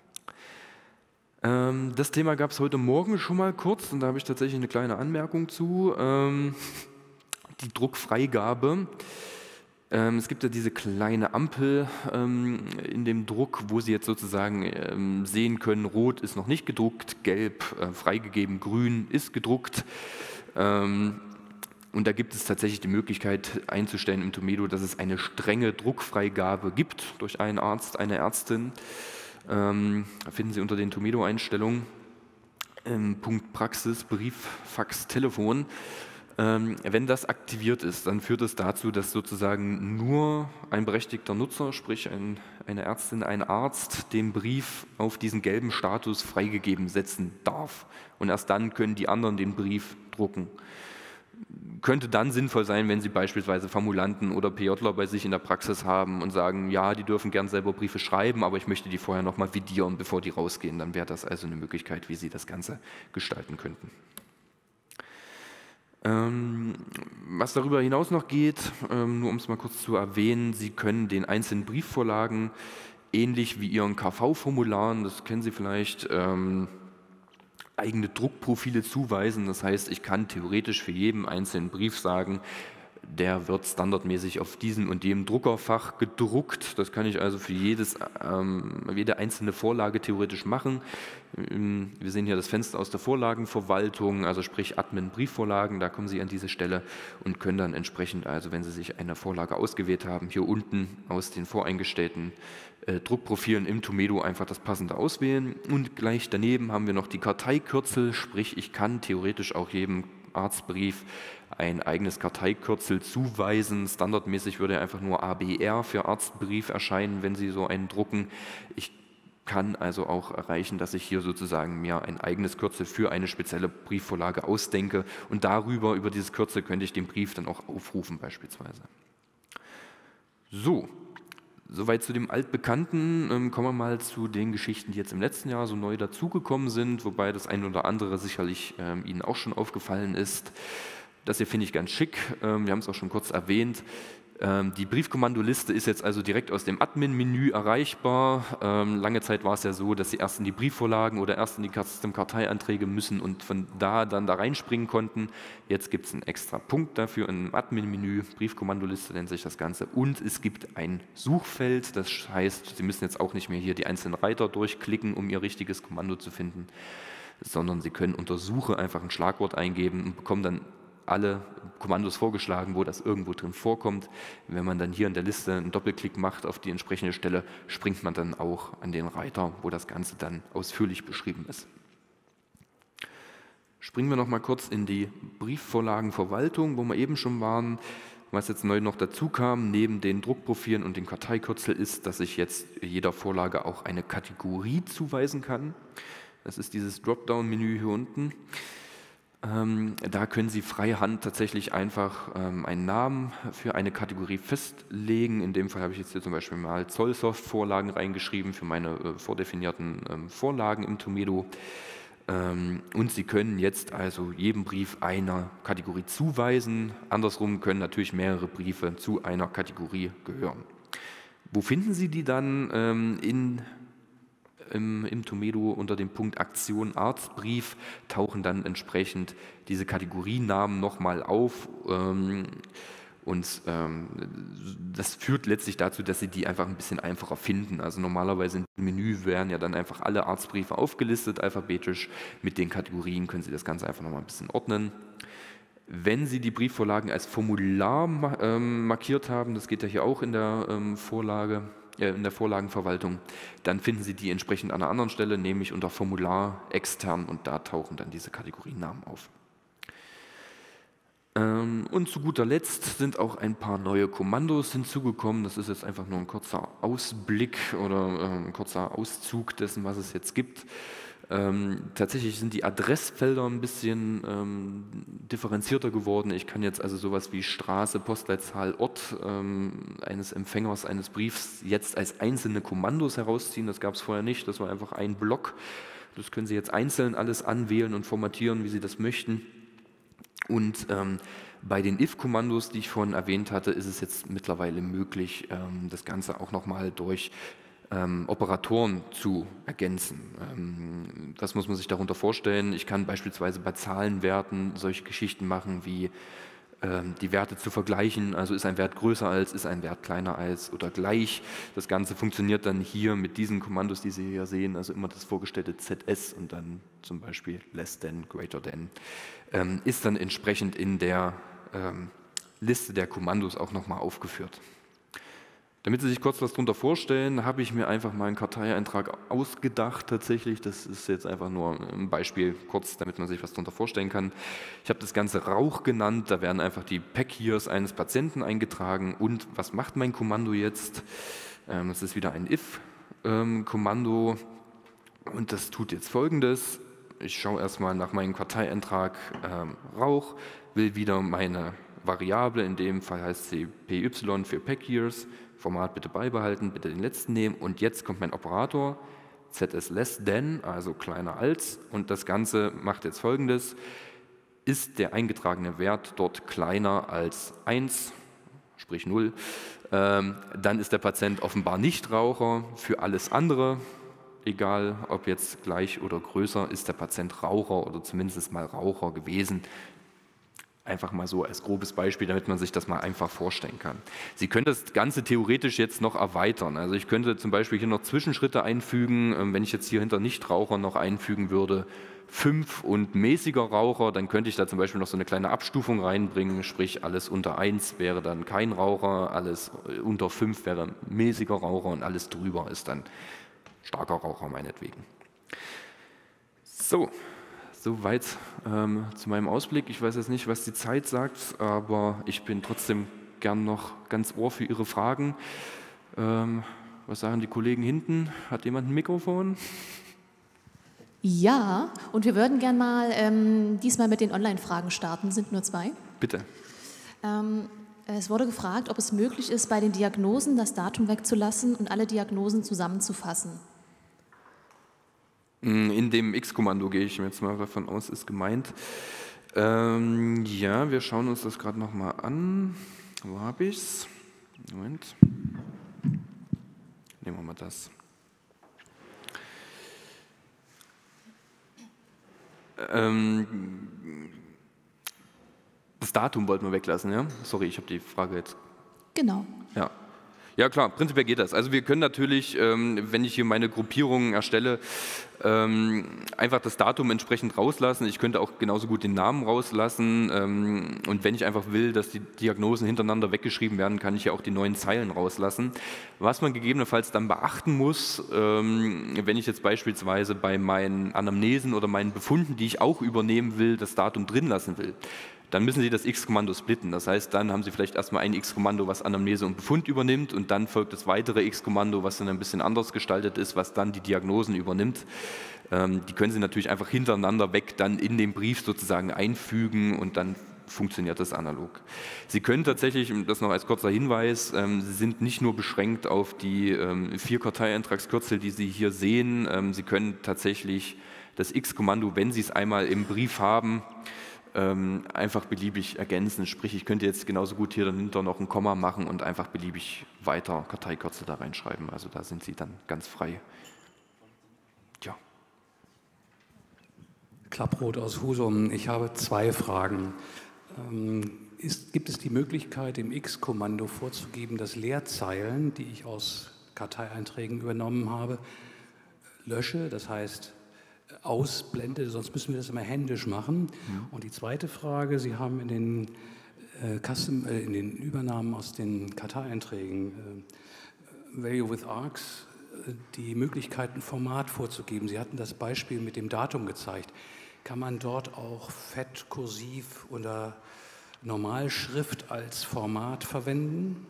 Das Thema gab es heute Morgen schon mal kurz und da habe ich tatsächlich eine kleine Anmerkung zu. Die Druckfreigabe. Es gibt ja diese kleine Ampel in dem Druck, wo Sie jetzt sozusagen sehen können, rot ist noch nicht gedruckt, gelb freigegeben, grün ist gedruckt. Und da gibt es tatsächlich die Möglichkeit einzustellen im Tomedo, dass es eine strenge Druckfreigabe gibt durch einen Arzt, eine Ärztin. Finden Sie unter den Tomedo-Einstellungen Punkt Praxis, Brief, Fax, Telefon. Wenn das aktiviert ist, dann führt es dazu, dass sozusagen nur ein berechtigter Nutzer, sprich eine Ärztin, ein Arzt, den Brief auf diesen gelben Status freigegeben setzen darf. Und erst dann können die anderen den Brief drucken. Könnte dann sinnvoll sein, wenn Sie beispielsweise Formulanten oder PJler bei sich in der Praxis haben und sagen, ja, die dürfen gern selber Briefe schreiben, aber ich möchte die vorher nochmal vidieren, bevor die rausgehen. Dann wäre das also eine Möglichkeit, wie Sie das Ganze gestalten könnten. Was darüber hinaus noch geht, nur um es mal kurz zu erwähnen, Sie können den einzelnen Briefvorlagen, ähnlich wie Ihren KV-Formularen, das kennen Sie vielleicht, eigene Druckprofile zuweisen. Das heißt, ich kann theoretisch für jeden einzelnen Brief sagen, der wird standardmäßig auf diesem und dem Druckerfach gedruckt. Das kann ich also für jede einzelne Vorlage theoretisch machen. Wir sehen hier das Fenster aus der Vorlagenverwaltung, also sprich Admin Briefvorlagen, da kommen Sie an diese Stelle und können dann entsprechend, also wenn Sie sich eine Vorlage ausgewählt haben, hier unten aus den voreingestellten Druckprofilen im Tomedo einfach das passende auswählen. Und gleich daneben haben wir noch die Karteikürzel, sprich ich kann theoretisch auch jedem Arztbrief ein eigenes Karteikürzel zuweisen. Standardmäßig würde einfach nur ABR für Arztbrief erscheinen, wenn Sie so einen drucken. Ich kann also auch erreichen, dass ich hier sozusagen mir ein eigenes Kürzel für eine spezielle Briefvorlage ausdenke und über dieses Kürzel könnte ich den Brief dann auch aufrufen beispielsweise. So, soweit zu dem Altbekannten. Kommen wir mal zu den Geschichten, die jetzt im letzten Jahr so neu dazugekommen sind, wobei das ein oder andere sicherlich Ihnen auch schon aufgefallen ist. Das hier finde ich ganz schick, wir haben es auch schon kurz erwähnt. Die Briefkommandoliste ist jetzt also direkt aus dem Admin-Menü erreichbar. Lange Zeit war es ja so, dass Sie erst in die Briefvorlagen oder erst in die Custom-Karteianträge müssen und von da dann da reinspringen konnten. Jetzt gibt es einen extra Punkt dafür im Admin-Menü, Briefkommandoliste nennt sich das Ganze. Und es gibt ein Suchfeld, das heißt, Sie müssen jetzt auch nicht mehr hier die einzelnen Reiter durchklicken, um Ihr richtiges Kommando zu finden, sondern Sie können unter Suche einfach ein Schlagwort eingeben und bekommen dann alle Kommandos vorgeschlagen, wo das irgendwo drin vorkommt. Wenn man dann hier in der Liste einen Doppelklick macht auf die entsprechende Stelle, springt man dann auch an den Reiter, wo das Ganze dann ausführlich beschrieben ist. Springen wir noch mal kurz in die Briefvorlagenverwaltung, wo wir eben schon waren. Was jetzt neu noch dazu kam, neben den Druckprofilen und dem Karteikürzel, ist, dass ich jetzt jeder Vorlage auch eine Kategorie zuweisen kann. Das ist dieses Dropdown-Menü hier unten. Da können Sie freihand tatsächlich einfach einen Namen für eine Kategorie festlegen. In dem Fall habe ich jetzt hier zum Beispiel mal Zollsoft-Vorlagen reingeschrieben für meine vordefinierten Vorlagen im Tomedo. Und Sie können jetzt also jedem Brief einer Kategorie zuweisen. Andersrum können natürlich mehrere Briefe zu einer Kategorie gehören. Wo finden Sie die dann im Tomedo unter dem Punkt Aktion Arztbrief tauchen dann entsprechend diese Kategorienamen nochmal auf und das führt letztlich dazu, dass Sie die einfach ein bisschen einfacher finden. Also normalerweise im Menü wären ja dann einfach alle Arztbriefe aufgelistet, alphabetisch. Mit den Kategorien können Sie das Ganze einfach nochmal ein bisschen ordnen. Wenn Sie die Briefvorlagen als Formular markiert haben, das geht ja hier auch in der in der Vorlagenverwaltung, dann finden Sie die entsprechend an einer anderen Stelle, nämlich unter Formular extern und da tauchen dann diese Kategorienamen auf. Und zu guter Letzt sind auch ein paar neue Kommandos hinzugekommen. Das ist jetzt einfach nur ein kurzer Ausblick oder ein kurzer Auszug dessen, was es jetzt gibt. Tatsächlich sind die Adressfelder ein bisschen differenzierter geworden. Ich kann jetzt also sowas wie Straße, Postleitzahl, Ort eines Empfängers eines Briefs jetzt als einzelne Kommandos herausziehen. Das gab es vorher nicht. Das war einfach ein Block. Das können Sie jetzt einzeln alles anwählen und formatieren, wie Sie das möchten. Und bei den if-Kommandos, die ich vorhin erwähnt hatte, ist es jetzt mittlerweile möglich, das Ganze auch nochmal durch Operatoren zu ergänzen. Das muss man sich darunter vorstellen. Ich kann beispielsweise bei Zahlenwerten solche Geschichten machen, wie die Werte zu vergleichen. Also ist ein Wert größer als, ist ein Wert kleiner als oder gleich. Das Ganze funktioniert dann hier mit diesen Kommandos, die Sie hier sehen, also immer das vorgestellte ZS und dann zum Beispiel less than, greater than, ist dann entsprechend in der Liste der Kommandos auch nochmal aufgeführt. Damit Sie sich kurz was darunter vorstellen, habe ich mir einfach mal einen Karteieintrag ausgedacht tatsächlich. Das ist jetzt einfach nur ein Beispiel kurz, damit man sich was darunter vorstellen kann. Ich habe das Ganze Rauch genannt, da werden einfach die Pack-Years eines Patienten eingetragen. Und was macht mein Kommando jetzt? Das ist wieder ein if-Kommando und das tut jetzt Folgendes. Ich schaue erstmal nach meinem Karteieintrag Rauch, will wieder meine Variable, in dem Fall heißt sie PY für Pack-Years, Format bitte beibehalten, bitte den letzten nehmen und jetzt kommt mein Operator, ZS less than, also kleiner als, und das Ganze macht jetzt Folgendes: Ist der eingetragene Wert dort kleiner als 1, sprich 0, dann ist der Patient offenbar nicht Raucher. Für alles andere, egal ob jetzt gleich oder größer, ist der Patient Raucher oder zumindest mal Raucher gewesen. Einfach mal so als grobes Beispiel, damit man sich das mal einfach vorstellen kann. Sie können das Ganze theoretisch jetzt noch erweitern. Also ich könnte zum Beispiel hier noch Zwischenschritte einfügen. Wenn ich jetzt hier hinter Nichtraucher noch einfügen würde, 5 und mäßiger Raucher, dann könnte ich da zum Beispiel noch so eine kleine Abstufung reinbringen, sprich alles unter 1 wäre dann kein Raucher, alles unter 5 wäre mäßiger Raucher und alles drüber ist dann starker Raucher meinetwegen. So. Soweit zu meinem Ausblick. Ich weiß jetzt nicht, was die Zeit sagt, aber ich bin trotzdem gern noch ganz Ohr für Ihre Fragen. Was sagen die Kollegen hinten? Hat jemand ein Mikrofon?
Ja, und wir würden gern mal diesmal mit den Online-Fragen starten. Sind nur 2.
Bitte.
Es wurde gefragt, ob es möglich ist, bei den Diagnosen das Datum wegzulassen und alle Diagnosen zusammenzufassen.
In dem X-Kommando gehe ich jetzt mal davon aus, ist gemeint. Ja, wir schauen uns das gerade nochmal an. Wo habe ich es? Moment. Nehmen wir mal das. Das Datum wollten wir weglassen, ja? Sorry, ich habe die Frage jetzt.
Genau.
Ja. Ja klar, prinzipiell geht das. Also wir können natürlich, wenn ich hier meine Gruppierungen erstelle, einfach das Datum entsprechend rauslassen. Ich könnte auch genauso gut den Namen rauslassen. Und wenn ich einfach will, dass die Diagnosen hintereinander weggeschrieben werden, kann ich ja auch die 9 Zeilen rauslassen. Was man gegebenenfalls dann beachten muss, wenn ich jetzt beispielsweise bei meinen Anamnesen oder meinen Befunden, die ich auch übernehmen will, das Datum drin lassen will, dann müssen Sie das X-Kommando splitten. Das heißt, dann haben Sie vielleicht erstmal ein X-Kommando, was Anamnese und Befund übernimmt und dann folgt das weitere X-Kommando, was dann ein bisschen anders gestaltet ist, was dann die Diagnosen übernimmt. Die können Sie natürlich einfach hintereinander weg dann in den Brief sozusagen einfügen und dann funktioniert das analog. Sie können tatsächlich, das noch als kurzer Hinweis, Sie sind nicht nur beschränkt auf die 4 Karteieintragskürzel, die Sie hier sehen. Sie können tatsächlich das X-Kommando, wenn Sie es einmal im Brief haben, einfach beliebig ergänzen. Sprich, ich könnte jetzt genauso gut hier dahinter noch ein Komma machen und einfach beliebig weiter Karteikürzel da reinschreiben. Also da sind Sie dann ganz frei. Tja.
Klapproth aus Husum. Ich habe 2 Fragen. Gibt es die Möglichkeit, im X-Kommando vorzugeben, dass Leerzeilen, die ich aus Karteieinträgen übernommen habe, lösche? Das heißt, ausblende, sonst müssen wir das immer händisch machen. Ja. Und die zweite Frage, Sie haben in den Übernahmen aus den Karteieinträgen Value with Arcs die Möglichkeit, ein Format vorzugeben. Sie hatten das Beispiel mit dem Datum gezeigt. Kann man dort auch Fett, Kursiv oder Normalschrift als Format verwenden?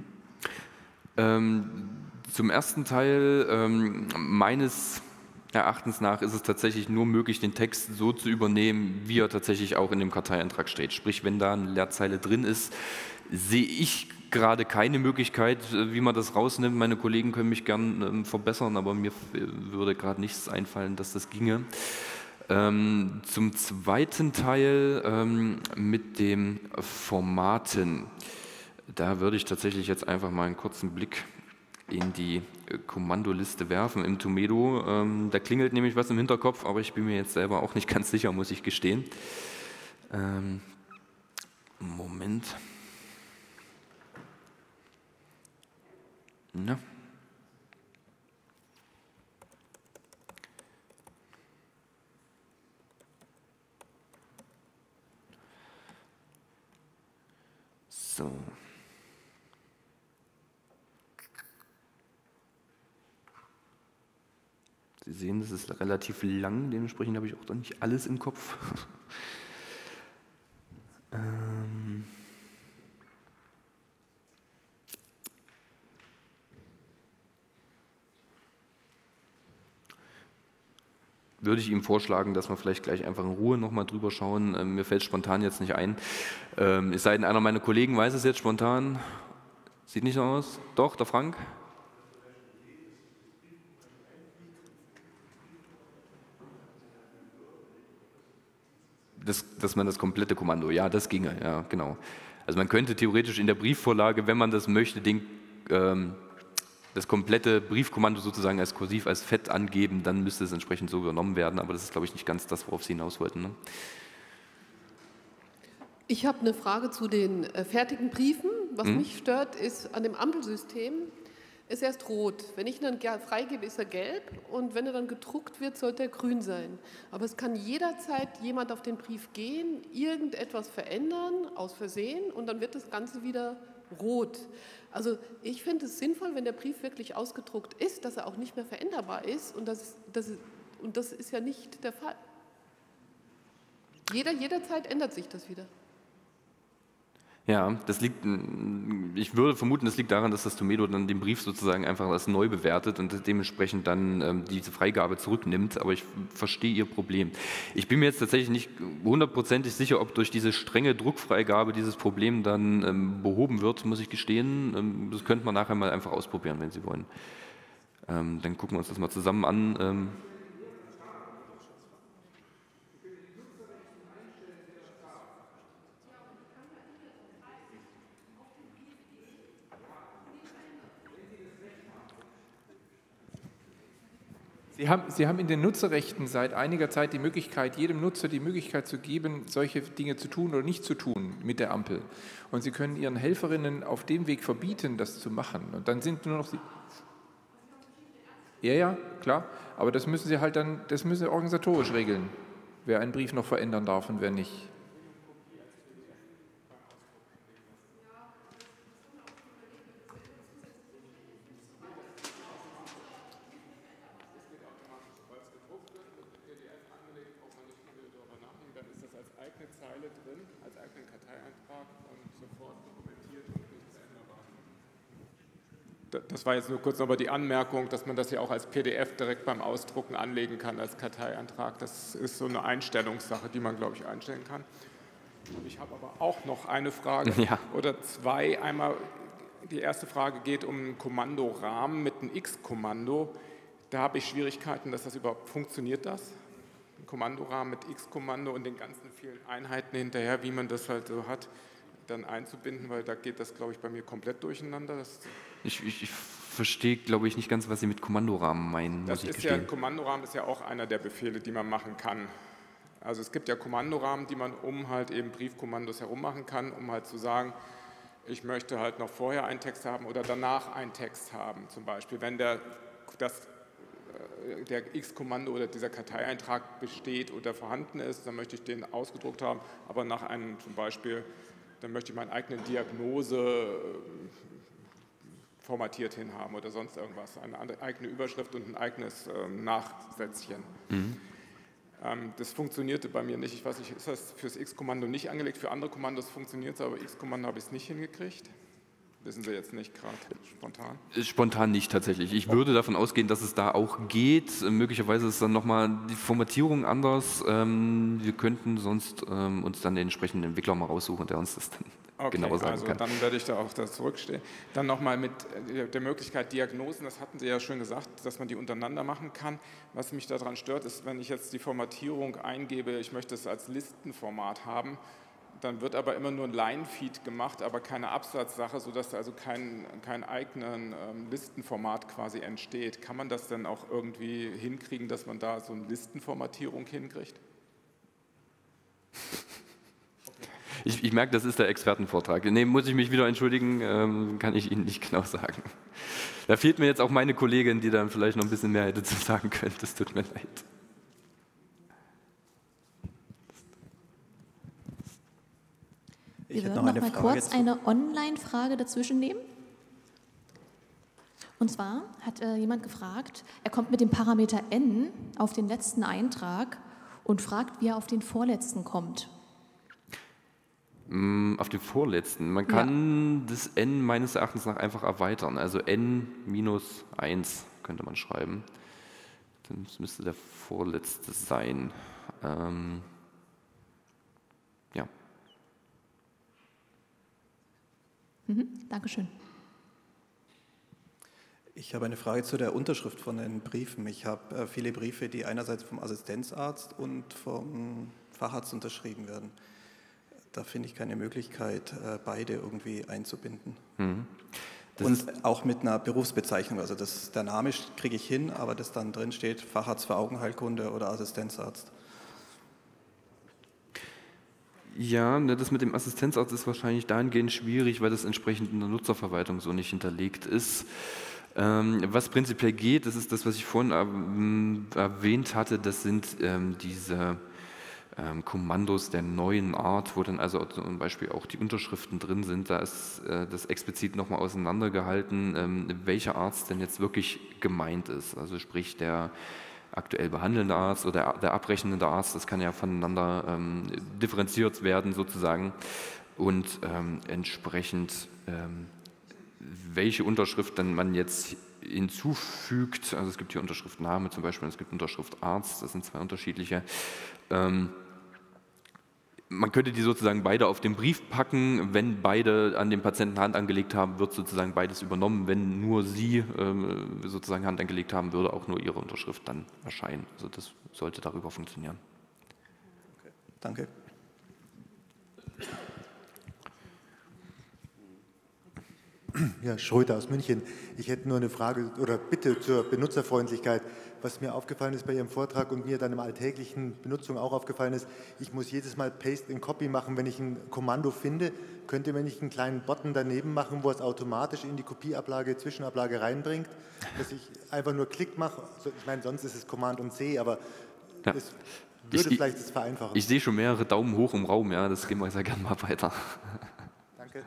Zum ersten Teil meines Erachtens nach ist es tatsächlich nur möglich, den Text so zu übernehmen, wie er tatsächlich auch in dem Karteieintrag steht. Sprich, wenn da eine Leerzeile drin ist, sehe ich gerade keine Möglichkeit, wie man das rausnimmt. Meine Kollegen können mich gern verbessern, aber mir würde gerade nichts einfallen, dass das ginge. Zum zweiten Teil mit den Formaten, da würde ich tatsächlich jetzt einfach mal einen kurzen Blick in die Kommandoliste werfen im Tomedo. Da klingelt nämlich was im Hinterkopf, aber ich bin mir jetzt selber auch nicht ganz sicher, muss ich gestehen. Moment. Na. So. sehen, das ist relativ lang, dementsprechend habe ich auch noch nicht alles im Kopf. Würde ich ihm vorschlagen, dass wir vielleicht gleich einfach in Ruhe nochmal drüber schauen. Mir fällt spontan jetzt nicht ein. Es sei denn, einer meiner Kollegen weiß es jetzt spontan. Sieht nicht so aus. Doch, der Frank? Dass man das komplette Kommando, ja, das ginge, ja, genau. Also man könnte theoretisch in der Briefvorlage, wenn man das möchte, das komplette Briefkommando sozusagen als kursiv, als fett angeben, dann müsste es entsprechend so übernommen werden, aber das ist, glaube ich, nicht ganz das, worauf Sie hinaus wollten. Ne?
Ich habe eine Frage zu den fertigen Briefen. Was mich stört, ist an dem Ampelsystem, ist erst rot. Wenn ich ihn dann freigebe, ist er gelb und wenn er dann gedruckt wird, sollte er grün sein. Aber es kann jederzeit jemand auf den Brief gehen, irgendetwas verändern, aus Versehen, und dann wird das Ganze wieder rot. Also ich finde es sinnvoll, wenn der Brief wirklich ausgedruckt ist, dass er auch nicht mehr veränderbar ist, und das ist ja nicht der Fall. Jederzeit ändert sich das wieder.
Ja, ich würde vermuten, das liegt daran, dass das Tomedo dann den Brief sozusagen einfach als neu bewertet und dementsprechend dann diese Freigabe zurücknimmt, aber ich verstehe Ihr Problem. Ich bin mir jetzt tatsächlich nicht hundertprozentig sicher, ob durch diese strenge Druckfreigabe dieses Problem dann behoben wird, muss ich gestehen. Das könnte man nachher mal einfach ausprobieren, wenn Sie wollen. Dann gucken wir uns das mal zusammen an.
Sie haben in den Nutzerrechten seit einiger Zeit die Möglichkeit, jedem Nutzer die Möglichkeit zu geben, solche Dinge zu tun oder nicht zu tun mit der Ampel. Und Sie können Ihren Helferinnen auf dem Weg verbieten, das zu machen. Und dann sind nur noch Sie. Ja, klar. Aber das müssen Sie organisatorisch regeln, wer einen Brief noch verändern darf und wer nicht. Das war jetzt nur kurz aber die Anmerkung, dass man das ja auch als PDF direkt beim Ausdrucken anlegen kann als Karteiantrag. Das ist so eine Einstellungssache, die man, glaube ich, einstellen kann. Ich habe aber auch noch eine Frage oder zwei. Einmal, die erste Frage geht um einen Kommandorahmen mit einem X-Kommando. Da habe ich Schwierigkeiten, dass das überhaupt funktioniert. Ein Kommandorahmen mit X-Kommando und den ganzen vielen Einheiten hinterher, wie man das halt so hat, dann einzubinden, weil da geht das, glaube ich, bei mir komplett durcheinander.
Ich verstehe, glaube ich, nicht ganz, was Sie mit Kommandorahmen meinen, muss ich gestehen.
Kommandorahmen ist ja auch einer der Befehle, die man machen kann. Also es gibt ja Kommandorahmen, die man um halt eben Briefkommandos herum machen kann, um halt zu sagen, ich möchte halt noch vorher einen Text haben oder danach einen Text haben. Zum Beispiel, wenn der X-Kommando oder dieser Karteieintrag besteht oder vorhanden ist, dann möchte ich den ausgedruckt haben, aber nach einem zum Beispiel, dann möchte ich meine eigene Diagnose formatiert hinhaben oder sonst irgendwas, eine eigene Überschrift und ein eigenes Nachsätzchen. Das funktionierte bei mir nicht. Ich weiß nicht, ist das fürs X-Kommando nicht angelegt? Für andere Kommandos funktioniert es, aber X-Kommando habe ich es nicht hingekriegt. Wissen Sie jetzt nicht gerade spontan?
Spontan nicht tatsächlich. Ich würde davon ausgehen, dass es da auch geht. Möglicherweise ist dann nochmal die Formatierung anders. Wir könnten sonst uns dann den entsprechenden Entwickler mal raussuchen, der uns das dann genauer sagen kann.
Dann werde ich da auch zurückstehen. Dann nochmal mit der Möglichkeit Diagnosen, das hatten Sie ja schön gesagt, dass man die untereinander machen kann. Was mich daran stört, ist, wenn ich jetzt die Formatierung eingebe, ich möchte es als Listenformat haben, dann wird aber immer nur ein Line-Feed gemacht, aber keine Absatzsache, sodass also kein eigenen Listenformat quasi entsteht. Kann man das denn auch irgendwie hinkriegen, dass man da so eine Listenformatierung hinkriegt?
Ich merke, das ist der Expertenvortrag. Nee, muss ich mich wieder entschuldigen, kann ich Ihnen nicht genau sagen. Da fehlt mir jetzt auch meine Kollegin, die dann vielleicht noch ein bisschen mehr hätte zu sagen können. Das tut mir leid.
Wir würden noch mal kurz eine Online-Frage dazwischen nehmen. Und zwar hat jemand gefragt, er kommt mit dem Parameter n auf den letzten Eintrag und fragt, wie er auf den vorletzten kommt.
Auf den vorletzten. Man kann das n meines Erachtens nach einfach erweitern. Also n minus 1 könnte man schreiben. Das müsste der vorletzte sein. Ja.
Dankeschön.
Ich habe eine Frage zu der Unterschrift von den Briefen. Ich habe viele Briefe, die einerseits vom Assistenzarzt und vom Facharzt unterschrieben werden. Da finde ich keine Möglichkeit, beide irgendwie einzubinden. Und auch mit einer Berufsbezeichnung. Also der Name kriege ich hin, aber das dann drin steht Facharzt für Augenheilkunde oder Assistenzarzt.
Ja, das mit dem Assistenzarzt ist wahrscheinlich dahingehend schwierig, weil das entsprechend in der Nutzerverwaltung so nicht hinterlegt ist. Was prinzipiell geht, das ist das, was ich vorhin erwähnt hatte, das sind diese Kommandos der neuen Art, wo dann also zum Beispiel auch die Unterschriften drin sind. Da ist das explizit nochmal auseinandergehalten, welcher Arzt denn jetzt wirklich gemeint ist. Also sprich der aktuell behandelnde Arzt oder der abrechnende Arzt, das kann ja voneinander differenziert werden sozusagen und entsprechend welche Unterschrift dann man jetzt hinzufügt. Also es gibt hier Unterschriftname zum Beispiel, es gibt Unterschrift Arzt, das sind zwei unterschiedliche. Man könnte die sozusagen beide auf den Brief packen. Wenn beide an den Patienten Hand angelegt haben, wird sozusagen beides übernommen. Wenn nur Sie sozusagen Hand angelegt haben, würde auch nur Ihre Unterschrift dann erscheinen. Also das sollte darüber funktionieren.
Okay. Danke.
Ja, Schröter aus München. Ich hätte nur eine Frage oder Bitte zur Benutzerfreundlichkeit. Was mir aufgefallen ist bei Ihrem Vortrag und mir dann in der alltäglichen Benutzung auch aufgefallen ist, ich muss jedes Mal Paste in Copy machen, wenn ich ein Kommando finde. Könnte man nicht einen kleinen Button daneben machen, wo es automatisch in die Kopieablage, Zwischenablage reinbringt, dass ich einfach nur Klick mache? Ich meine, sonst ist es Command und C, aber
ja.
es würde vielleicht das vereinfachen.
Ich sehe schon mehrere Daumen hoch im Raum, ja, das gehen wir sehr gerne mal weiter.
Danke.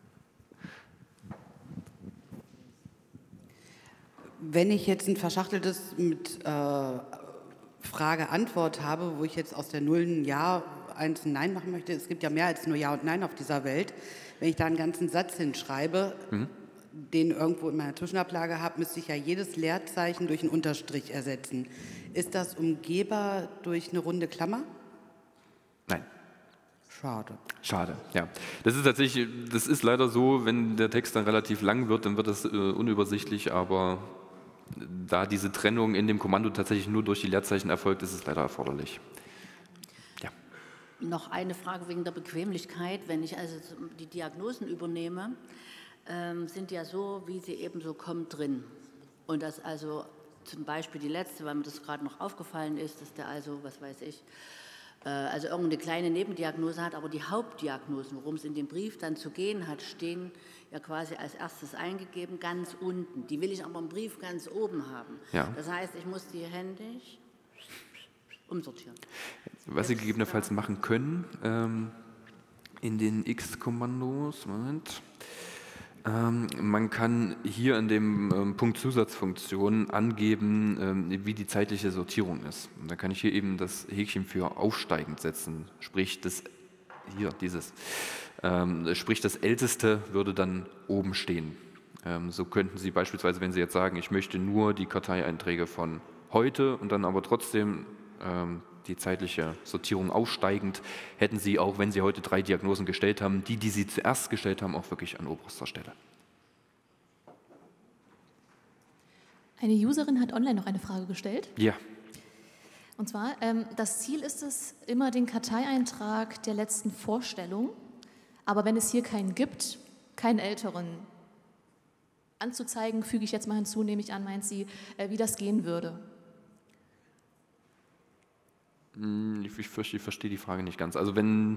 Wenn ich jetzt ein verschachteltes mit Frage-Antwort habe, wo ich jetzt aus der Null ein Ja, eins ein Nein machen möchte, es gibt ja mehr als nur Ja und Nein auf dieser Welt. Wenn ich da einen ganzen Satz hinschreibe, den irgendwo in meiner Zwischenablage habe, müsste ich ja jedes Leerzeichen durch einen Unterstrich ersetzen. Ist das umgehbar durch eine runde Klammer?
Nein.
Schade.
Schade, ja. Das ist leider so, wenn der Text dann relativ lang wird, dann wird das unübersichtlich, aber da diese Trennung in dem Kommando tatsächlich nur durch die Leerzeichen erfolgt, ist es leider erforderlich. Ja.
Noch eine Frage wegen der Bequemlichkeit. Wenn ich also die Diagnosen übernehme, sind ja so, wie sie eben so kommen, drin. Und das also zum Beispiel die letzte, weil mir das gerade noch aufgefallen ist, dass der also, was weiß ich, also irgendeine kleine Nebendiagnose hat, aber die Hauptdiagnosen, worum es in dem Brief dann zu gehen hat, stehen ja quasi als erstes eingegeben, ganz unten. Die will ich aber im Brief ganz oben haben. Ja. Das heißt, ich muss die händisch umsortieren.
Was Sie gegebenenfalls machen können in den X-Kommandos, Moment. Man kann hier in dem Punkt Zusatzfunktion angeben, wie die zeitliche Sortierung ist. Und da kann ich hier eben das Häkchen für aufsteigend setzen, sprich das Älteste würde dann oben stehen. So könnten Sie beispielsweise, wenn Sie jetzt sagen, ich möchte nur die Karteieinträge von heute und dann aber trotzdem die zeitliche Sortierung aufsteigend, hätten Sie auch, wenn Sie heute 3 Diagnosen gestellt haben, die Sie zuerst gestellt haben, auch wirklich an oberster Stelle.
Eine Userin hat online noch eine Frage gestellt.
Ja.
Und zwar, das Ziel ist es, immer den Karteieintrag der letzten Vorstellung, aber wenn es hier keinen gibt, keinen älteren anzuzeigen, füge ich jetzt mal hinzu, nehme ich an, meint sie, wie das gehen würde.
Ich verstehe die Frage nicht ganz. Also wenn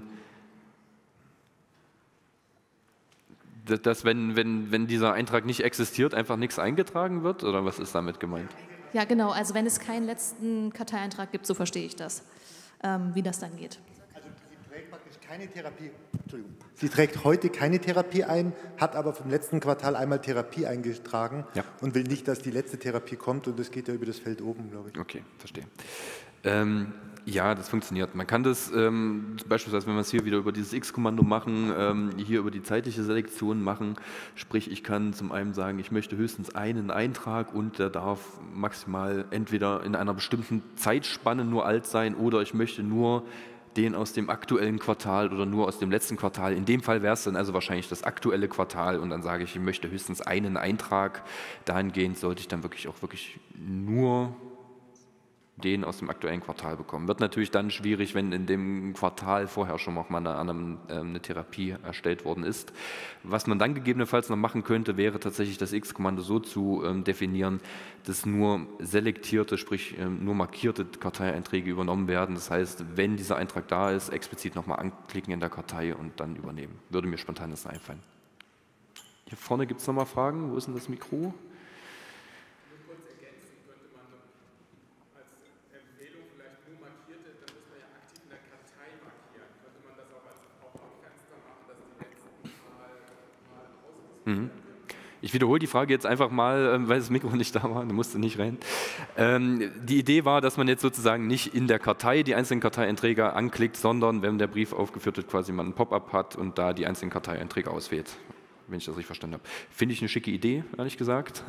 dieser Eintrag nicht existiert, einfach nichts eingetragen wird, oder was ist damit gemeint?
Ja, genau. Also wenn es keinen letzten Karteieintrag gibt, so verstehe ich das, wie das dann geht.
Also Sie trägt praktisch Sie trägt heute keine Therapie ein, hat aber vom letzten Quartal einmal Therapie eingetragen und will nicht, dass die letzte Therapie kommt und das geht ja über das Feld oben, glaube ich.
Okay, verstehe. Ja, das funktioniert. Man kann das beispielsweise, wenn wir es hier wieder über dieses X-Kommando machen, hier über die zeitliche Selektion machen, sprich ich kann zum einen sagen, ich möchte höchstens einen Eintrag und der darf maximal entweder in einer bestimmten Zeitspanne nur alt sein oder ich möchte nur den aus dem aktuellen Quartal oder nur aus dem letzten Quartal. In dem Fall wäre es dann also wahrscheinlich das aktuelle Quartal und dann sage ich, ich möchte höchstens einen Eintrag. Dahingehend sollte ich dann wirklich nur den aus dem aktuellen Quartal bekommen. Wird natürlich dann schwierig, wenn in dem Quartal vorher schon noch mal eine Therapie erstellt worden ist. Was man dann gegebenenfalls noch machen könnte, wäre tatsächlich das X-Kommando so zu definieren, dass nur selektierte, sprich nur markierte Karteieinträge übernommen werden. Das heißt, wenn dieser Eintrag da ist, explizit nochmal anklicken in der Kartei und dann übernehmen. Würde mir spontan das einfallen. Hier vorne gibt es nochmal Fragen. Wo ist denn das Mikro? Ich wiederhole die Frage jetzt einfach mal, weil das Mikro nicht da war, du musst nicht rein. Die Idee war, dass man jetzt sozusagen nicht in der Kartei die einzelnen Karteieinträge anklickt, sondern wenn der Brief aufgeführt wird, quasi man ein Pop-up hat und da die einzelnen Karteieinträge auswählt, wenn ich das richtig verstanden habe. Finde ich eine schicke Idee, ehrlich gesagt.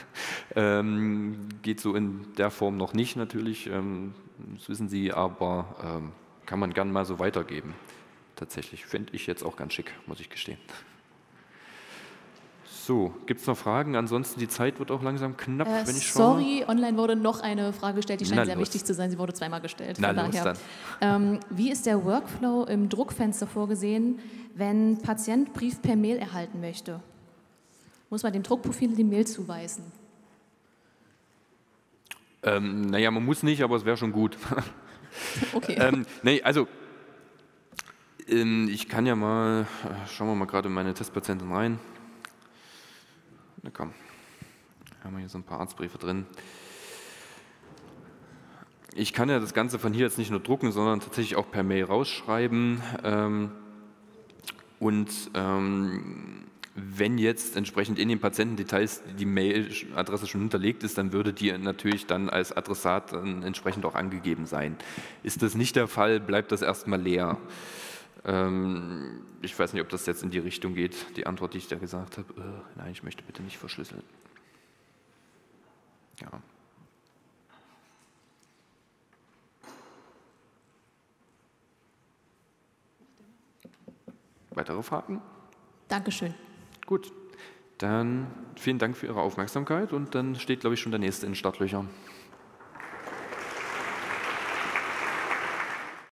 Geht so in der Form noch nicht natürlich, das wissen Sie, aber kann man gern mal so weitergeben. Tatsächlich finde ich jetzt auch ganz schick, muss ich gestehen. So, gibt es noch Fragen? Ansonsten, die Zeit wird auch langsam knapp, wenn ich schaue.
Sorry, online wurde noch eine Frage gestellt, die scheint sehr wichtig zu sein. Sie wurde zweimal gestellt.
Na los dann.
Wie ist der Workflow im Druckfenster vorgesehen, wenn ein Patient Brief per Mail erhalten möchte? Muss man dem Druckprofil die Mail zuweisen?
Naja, man muss nicht, aber es wäre schon gut.
Okay.
Nee, also ich kann ja mal, schauen wir mal gerade in meine Testpatientin rein. Na komm, haben wir hier so ein paar Arztbriefe drin. Ich kann ja das Ganze von hier jetzt nicht nur drucken, sondern tatsächlich auch per Mail rausschreiben. Wenn jetzt entsprechend in den Patientendetails die Mailadresse schon hinterlegt ist, dann würde die natürlich dann als Adressat entsprechend auch angegeben sein. Ist das nicht der Fall, bleibt das erstmal leer. Ich weiß nicht, ob das jetzt in die Richtung geht, die Antwort, die ich da gesagt habe. Nein, ich möchte bitte nicht verschlüsseln. Ja. Weitere Fragen?
Dankeschön.
Gut, dann vielen Dank für Ihre Aufmerksamkeit und dann steht, glaube ich, schon der nächste in den Startlöchern.